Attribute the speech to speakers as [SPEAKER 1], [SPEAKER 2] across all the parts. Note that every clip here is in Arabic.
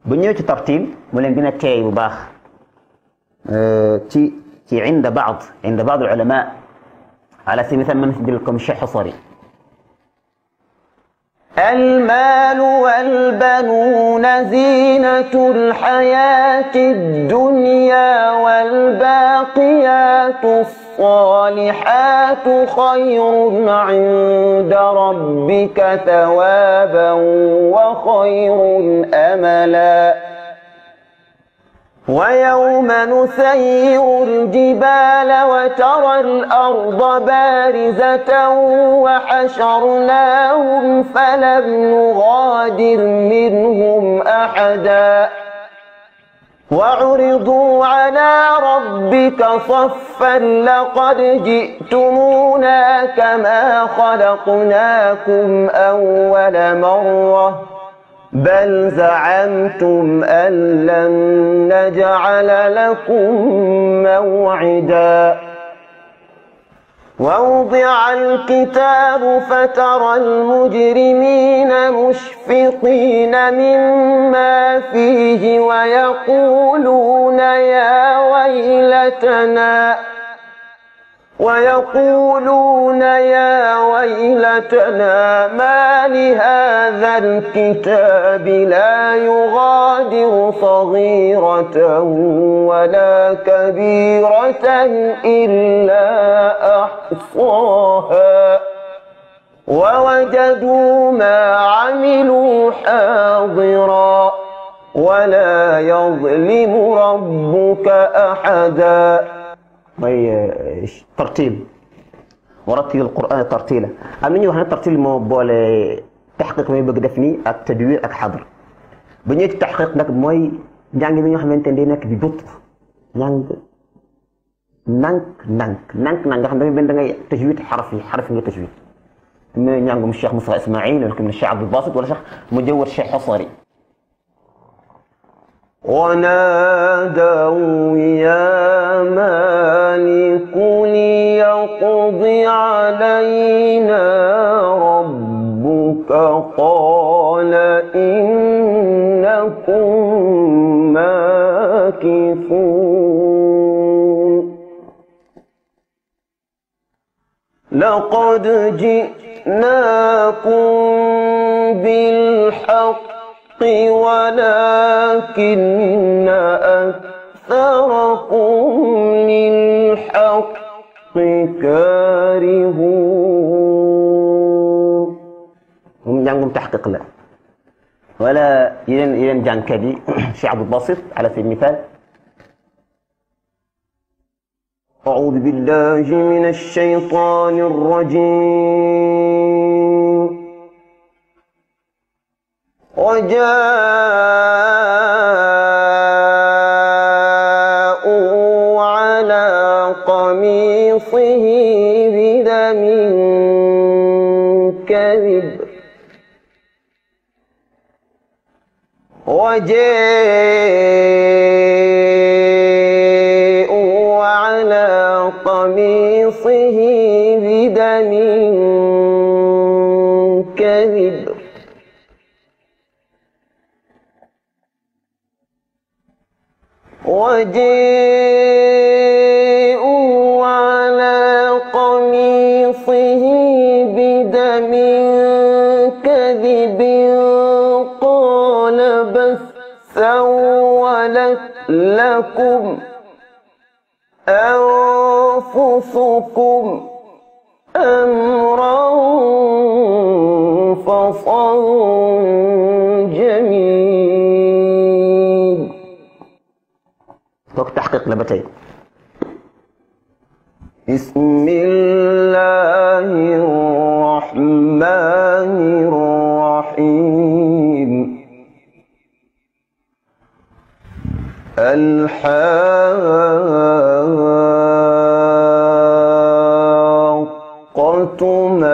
[SPEAKER 1] bu ñëw ci tartil mu leen dina teey bu baax ci عند بعض العلماء على سبيل المثال من لكم الشيخ حصري المال والبنون زينة الحياة الدنيا والباقيات الصالحات خير عند ربك ثوابا وخير أملا ويوم نسير الجبال وترى الأرض بارزة وحشرناهم فلم نغادر منهم أحدا وعرضوا على ربك صفا لقد جئتمونا كما خلقناكم أول مرة بل زعمتم أن لن نجعل لكم موعدا ووضع الكتاب فترى المجرمين مشفقين مما فيه ويقولون يا ويلتنا ما لهذا الكتاب لا يغادر صغيرة ولا كبيرة إلا أحصاها ووجدوا ما عملوا حاضرا ولا يظلم ربك أحدا. ترتيب ورتل القرآن ترتيلا أمني وهنا ترتيل مو بول تحقيق ما يبغى دفني التدوير أكحضر بنية التحقيق نك موي جانج مي خامن تندي نك ببطء نانك خامن بين داغي تجويد حرفي تجويد ما ñangum الشيخ مصطفى إسماعيل ولا من الشيخ عبد الباسط ولا شيخ مجود الشيخ حصري ونادوا يا مالك ليقض علينا ربك قال إنكم ماكثون لقد جئناكم بالحق ولكن أكثركم للحق كارهون. هم جانكم تحقيق لا ولا ين جان كدي شيء عبد الباسط على سبيل المثال أعوذ بالله من الشيطان الرجيم وجاءوا على قميصه بدم كذب وجاءوا على قميصه بدم كذب وجاءوا على قميصه بدم كذب قال بس سولت لكم أنفسكم أمرا فصبر جميل. وقت تحقيق لبتين. بسم الله الرحمن الرحيم. الحاقة ما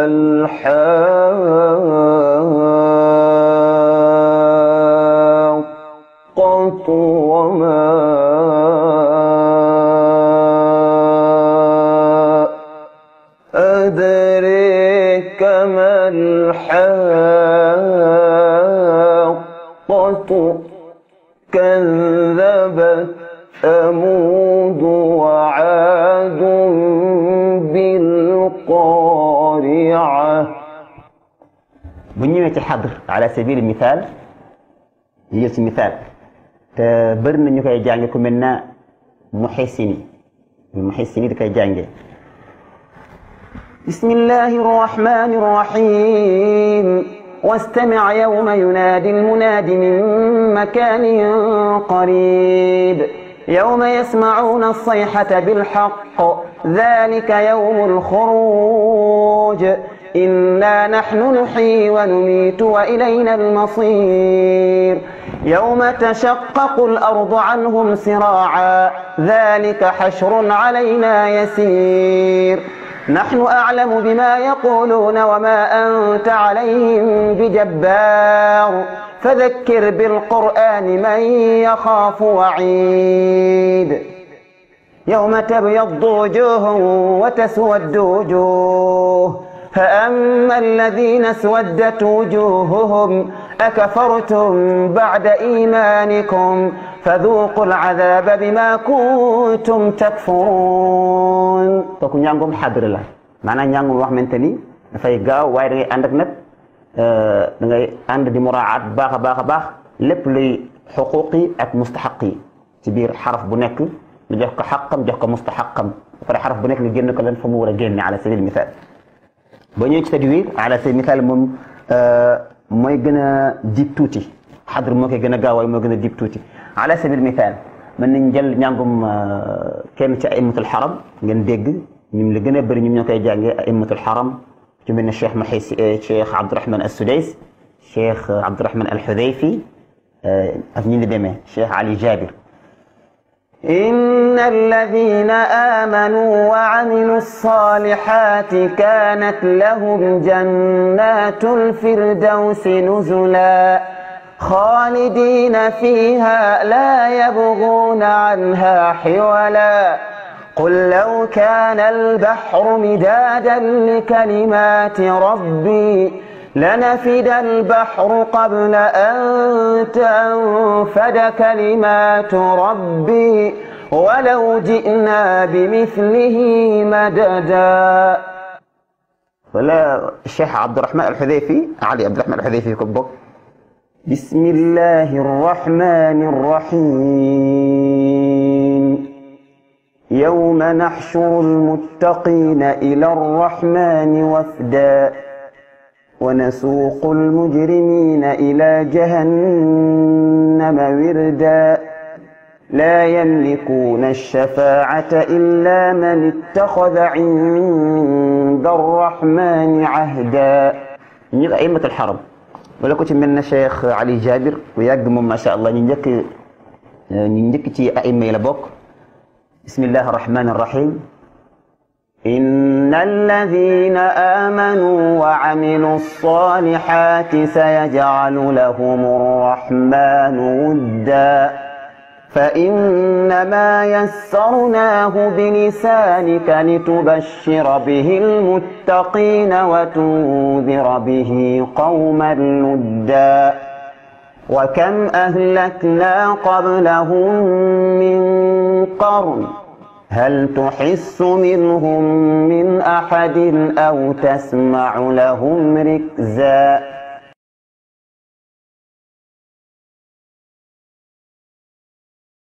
[SPEAKER 1] الحاقة وما أدريك ما الحاقة كذبت ثمود وعاد بالقارعة. بنيوة حضر على سبيل المثال يجلس مثال تبرنا نيوكاي جانجي كمنا محسني المحسني دكاي جانجي. بسم الله الرحمن الرحيم واستمع يوم ينادي المناد من مكان قريب يوم يسمعون الصيحة بالحق ذلك يوم الخروج إنا نحن نحيي ونميت وإلينا المصير يوم تشقق الأرض عنهم سراعا ذلك حشر علينا يسير نحن أعلم بما يقولون وما أنت عليهم بجبار فذكر بالقرآن من يخاف وعيد يوم تبيض وجوه وتسود وجوه فأما الذين اسودت وجوههم أكفرتم بعد إيمانكم فذوقوا العذاب بما كنتم تكفرون. kooku njàngum xadr la maanaam njàngum wax xamante ni dafay gaaw waaye da ngay ànd ak nag da ngay ànd di muraat baax a baax a baax lépp luy xuquuq yi ak mustaxaq yi ci biir xaraf bu nekk nga jox ko xaqam jox ko mustaxaqam ba pare xaraf bu nekk nga génn ko leen fa mu war a génne ala sabil misaal. ba ñëw ci tajwid ala sabil misaal moom mooy gën a diib tuuti xadr moo koy gën a gaaw waaye moo gën a diib tuuti ala sabil misaal mën nañ jël njàngum kenn ci aimatul xaram ngeen dégg ñun li gën a bëri ñoom ñoo koy jàngee aimatul xaram ci mel ne cheikh Abdurahman as-Sudays cheikh Abdurahman al-Hudayfi ak ñi li demee cheikh Ali Jabir. إن الذين آمنوا وعملوا الصالحات كانت لهم جنات الفردوس نزلا خالدين فيها لا يبغون عنها حولا قل لو كان البحر مدادا لكلمات ربي لنفد البحر قبل أن تنفد كلمات ربي ولو جئنا بمثله مددا. ولا الشيخ عبد الرحمن الحذيفي علي عبد الرحمن الحذيفي كبك. بسم الله الرحمن الرحيم يوم نحشر المتقين إلى الرحمن وفدا ونسوق المجرمين إلى جهنم وردا لا يملكون الشفاعة إلا من اتخذ عند الرحمن عهدا. نيغا أئمة الحرم ولا كنت من الشيخ علي جابر ويقدم ما شاء الله نجك تي أئمة إلى بوك. بسم الله الرحمن الرحيم إن الذين آمنوا وعملوا الصالحات سيجعل لهم الرحمن ودا فإنما يسرناه بلسانك لتبشر به المتقين وتنذر به قوما لدا وكم أهلكنا قبلهم من قرن هل تحس منهم من أحد أو تسمع لهم ركزا.